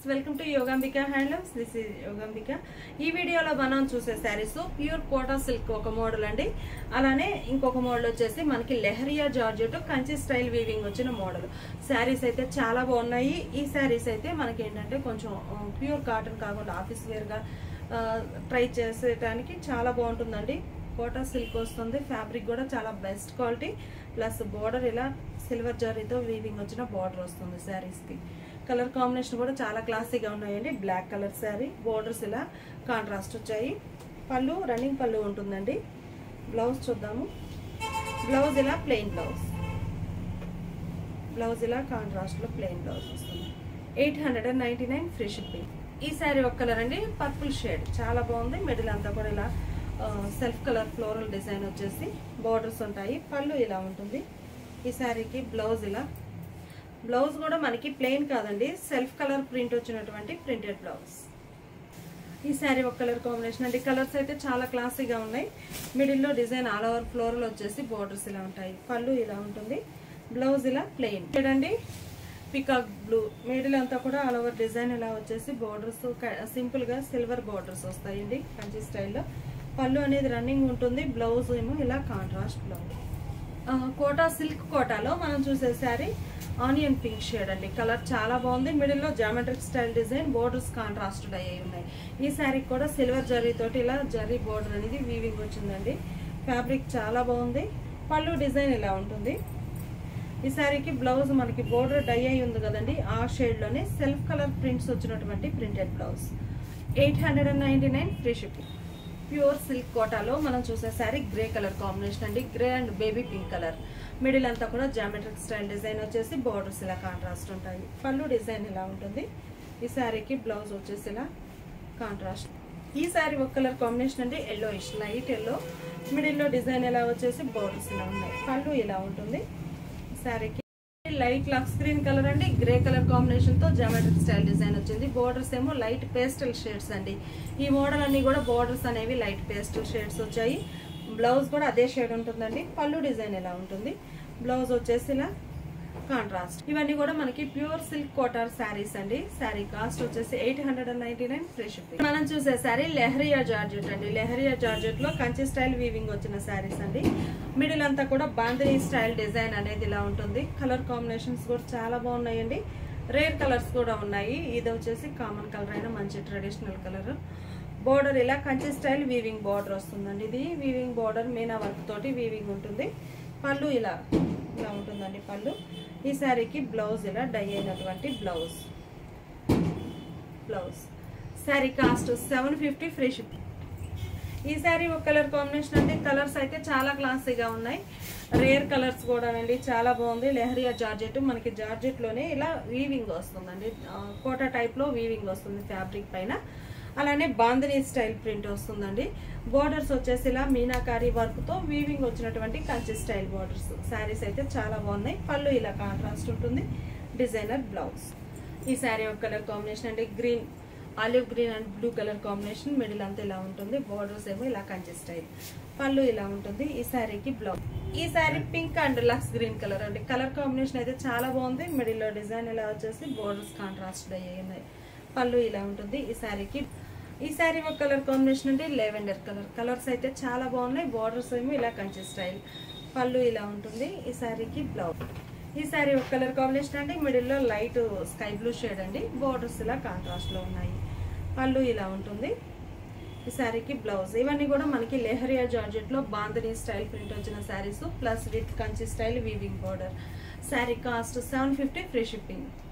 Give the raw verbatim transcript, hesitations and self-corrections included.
Welcome to Yogambika handlooms. This is Yogambika. ఈ వీడియోలో మనం చూసే శారీస్ ప్యూర్ కోటా సిల్క్ ఒక మోడల్ అండి. అలానే ఇంకొక మోడల్ వచ్చేసి మనకి Lehariya georgette Kanchi style weaving వచ్చిన మోడల్. శారీస్ అయితే చాలా బాగున్నాయి. ఈ శారీస్ అయితే మనకి ఏంటంటే కొంచెం ప్యూర్ కాటన్ కాకుండా ఆఫీస్ వేర్ గా ట్రై చేసేటానికి చాలా బాగుంటుందండి. కోటా సిల్క్ వస్తుంది. ఫ్యాబ్రిక్ కూడా చాలా బెస్ట్ క్వాలిటీ. ప్లస్ బోర్డర్ ఇలా సిల్వర్ జరీతో వీవింగ్ వచ్చిన బార్డర్ వస్తుంది శారీస్ కి. కలర్ కాంబినేషన్ కూడా చాలా క్లాసీగా ఉన్నాయండి. బ్లాక్ కలర్ శారీ, బోర్డర్స్ ఇలా కాంట్రాస్ట్ వచ్చాయి. పళ్ళు రన్నింగ్ పళ్ళు ఉంటుందండి. బ్లౌజ్ చూద్దాము. బ్లౌజ్ ఇలా ప్లెయిన్ బ్లౌజ్ బ్లౌజ్ ఇలా కాంట్రాస్ట్ లో ప్లెయిన్ బ్లౌజ్ వస్తుంది. Eight hundred and ninety nine free shipping. ఈ శారీ ఒక కలర్ అండి, పర్పుల్ షేడ్, చాలా బాగుంది. మిడిల్ అంతా కూడా ఇలా సెల్ఫ్ కలర్ ఫ్లోరల్ డిజైన్ వచ్చేసి బోర్డర్స్ ఉంటాయి. పళ్ళు ఇలా ఉంటుంది. ఈ శారీకి బ్లౌజ్ ఇలా, బ్లౌజ్ కూడా మనకి ప్లెయిన్ కాదండి, సెల్ఫ్ కలర్ ప్రింట్ వచ్చినటువంటి ప్రింటెడ్ బ్లౌజ్. ఈ శారీ ఒక కలర్ కాంబినేషన్ అండి. కలర్స్ అయితే చాలా క్లాసీగా ఉన్నాయి. మిడిల్లో డిజైన్ ఆల్ ఓవర్ ఫ్లోరల్ వచ్చేసి బోర్డర్స్ ఇలా ఉంటాయి. పళ్ళు ఇలా ఉంటుంది. బ్లౌజ్ ఇలా ప్లెయిన్ చూడండి, పికాక్ బ్లూ. మిడిల్ అంతా కూడా ఆల్ ఓవర్ డిజైన్ ఇలా వచ్చేసి బోర్డర్స్ సింపుల్ గా సిల్వర్ బోర్డర్స్ వస్తాయండి కంచి స్టైల్లో. పళ్ళు అనేది రన్నింగ్ ఉంటుంది. బ్లౌజ్ ఏమో ఇలా కాంట్రాస్ట్ బ్లౌజ్. కోటా సిల్క్ కోటాలో మనం చూసే శారీ ఆనియన్ పింక్ షేడ్ అండి. కలర్ చాలా బాగుంది. మిడిల్ లో geometric style design, borders contrasted అయ్యి ఉన్నాయి. ఈ శారీకి కూడా సిల్వర్ జరీ తోటి ఇలా జరీ బోర్డర్ అనేది వీవింగ్ వచ్చిందండి. ఫ్యాబ్రిక్ చాలా బాగుంది. పళ్ళు డిజైన్ ఇలా ఉంటుంది. ఈ శారీకి బ్లౌజ్ మనకి బోర్డర్ డై అయి ఉంది కదండి, ఆ షేడ్ లోనే సెల్ఫ్ కలర్ ప్రింట్స్ వచ్చినటువంటి printed blouse. Eight hundred and ninety nine free shipping. Pure silk కోటాలో మనం చూసే శారీ గ్రే కలర్ కాంబినేషన్ అండి. Grey and baby pink colour. Middle అంతా కూడా జామెట్రిక్ స్టైల్ డిజైన్ వచ్చేసి బోర్డర్స్ ఇలా కాంట్రాస్ట్ ఉంటాయి. పళ్ళు డిజైన్ ఇలా ఉంటుంది. ఈ శారీకి బ్లౌజ్ వచ్చేసి ఇలా కాంట్రాస్ట్. ఈ శారీ ఒక కలర్ కాంబినేషన్ అండి, yellowish light yellow. Middle లో డిజైన్ ఇలా వచ్చేసి బోర్డర్స్ ఇలా ఉన్నాయి. పళ్ళు ఇలా ఉంటుంది. ఈ శారీకి లైట్ లక్స్ గ్రీన్ కలర్ అండి, గ్రే కలర్ కాంబినేషన్ తో జామెట్రిక్ స్టైల్ డిజైన్ వచ్చింది. బోర్డర్స్ ఏమో లైట్ పేస్టల్ షేడ్స్ అండి. ఈ మోడల్ అన్ని కూడా బోర్డర్స్ అనేవి లైట్ పేస్టల్ షేడ్స్ వచ్చాయి. బ్లౌజ్ కూడా అదే షేడ్ ఉంటుందండి. పళ్ళు డిజైన్ ఎలా ఉంటుంది. బ్లౌజ్ వచ్చేసి ఇలా కాంట్రాస్ట్. ఇవన్నీ కూడా మనకి ప్యూర్ సిల్క్ కోటార్ శారీస్ అండి. శారీ కాస్ట్ వచ్చేసి eight hundred and ninety nine free shipping. మనం చూసే శారీ లెహరియా జార్జెట్ అండి. లెహరియా జార్జెట్ లో కంచి స్టైల్ వీవింగ్ వచ్చిన శారీస్ అండి. మిడిల్ అంతా కూడా బాందినీ స్టైల్ డిజైన్ అనేది ఇలా ఉంటుంది. కలర్ కాంబినేషన్స్ కూడా చాలా బాగున్నాయండి. రేర్ కలర్స్ కూడా ఉన్నాయి. ఇది వచ్చేసి కామన్ కలర్ అయినా మంచి ట్రెడిషనల్ కలర్. బోర్డర్ ఇలా కంచి స్టైల్ వీవింగ్ బోర్డర్ వస్తుందండి. ఇది వీవింగ్ బోర్డర్ మీనా వర్క్ తోటి వీవింగ్ ఉంటుంది. పళ్ళు ఇలా ఇలా ఉంటుందండి పళ్ళు. ఈ శారీకి బ్లౌజ్ ఇలా డై అయినటువంటి blouse blouse sari cost seven fifty free shipping. ఈ శారీ ఒక కలర్ కాంబినేషన్ అండి. కలర్స్ అయితే చాలా క్లాసీగా ఉన్నాయి. రేర్ కలర్స్ కూడా అండి, చాలా బాగుంది. లెహరియా జార్జెట్, మనకి జార్జెట్ లోనే ఇలా వీవింగ్ వస్తుందండి. కోటా టైప్ లో వీవింగ్ వస్తుంది ఫ్యాబ్రిక్ పైన. అలానే బాందినీ స్టైల్ ప్రింట్ వస్తుందండి. బోర్డర్స్ వచ్చేసి ఇలా మీనాకారి వర్క్ తో వీవింగ్ వచ్చినటువంటి కంచి స్టైల్ బోర్డర్స్. శారీస్ అయితే చాలా బాగున్నాయి. పళ్ళు ఇలా కాంట్రాస్ట్ ఉంటుంది. Designer blouse. ఈ శారీ ఒక కలర్ కాంబినేషన్ అండి, green olive green and blue colour combination. Middle అంతా ఇలా ఉంటుంది. బోర్డర్స్ ఏమో ఇలా కంచి స్టైల్. పళ్ళు ఇలా ఉంటుంది. ఈ శారీకి బ్లౌజ్. ఈ sari pink and lux green colour అండి. కలర్ కాంబినేషన్ అయితే చాలా బాగుంది. మిడిల్ లో డిజైన్ ఇలా వచ్చేసి బోర్డర్స్ కాంట్రాస్ట్ అయ్యాయి ఉన్నాయి. పళ్ళు ఇలా ఉంటుంది. ఈ శారీకి ఈ శారీ ఒక కలర్ కాంబినేషన్ అండి, లెవెండర్ కలర్. కలర్స్ అయితే చాలా బాగున్నాయి. బోర్డర్స్ ఏమో ఇలా కంచి స్టైల్. పళ్ళు ఇలా ఉంటుంది. ఈ శారీకి బ్లౌజ్. ఈ శారీ ఒక కలర్ కాంబినేషన్ అండి. మిడిల్ లో లైట్ స్కై బ్లూ షేడ్ అండి. బోర్డర్స్ ఇలా కాంట్రాస్ట్ లో ఉన్నాయి. పళ్ళు ఇలా ఉంటుంది. ఈ శారీకి బ్లౌజ్. ఇవన్నీ కూడా మనకి లెహరియా జార్జెట్ లో బాందినీ స్టైల్ ప్రింట్ వచ్చిన saris, plus with Kanchi style weaving border. Sari cost seven fifty free shipping.